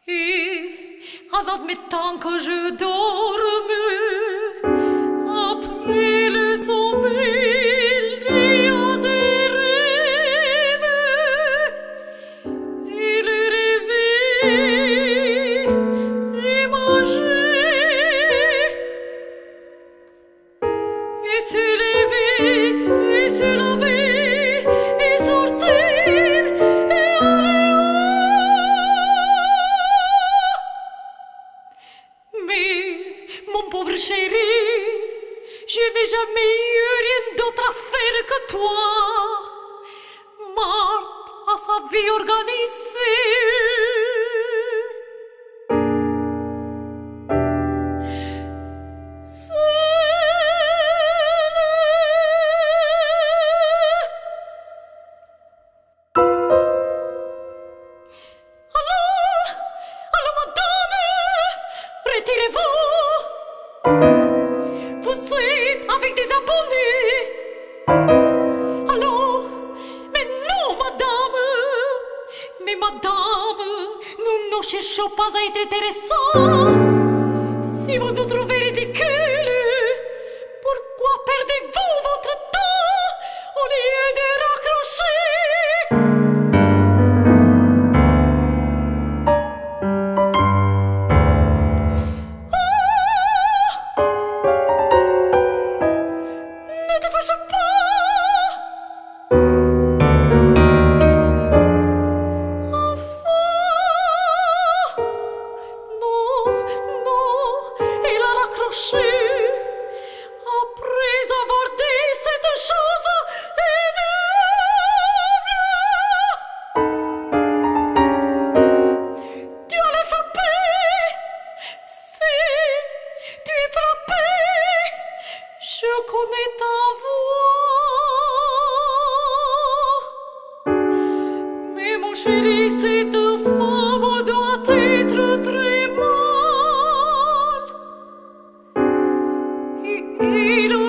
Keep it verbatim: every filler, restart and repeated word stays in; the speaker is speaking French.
Et à admettant que je dorme, après le sommeil, il y a des rêves. Et les rêver et manger et se lever et se laver et sortir et aller où. Mais mon pauvre chéri, je n'ai jamais eu rien d'autre à faire que toi. Marthe a sa vie organisée. Retirez-vous, vous êtes avec des abonnés. Allô, mais non, madame, mais madame, nous ne cherchons pas à être intéressants. Si vous nous trouvez ridicules, pourquoi perdez-vous votre temps au lieu de raccrocher? Je pas. Enfin, non, non, il a raccroché après avoir dit cette chose énorme. Tu allais frapper, si tu es frappé, je connais ta voix. Mais mon chéri, cette femme doit être très mal. Et il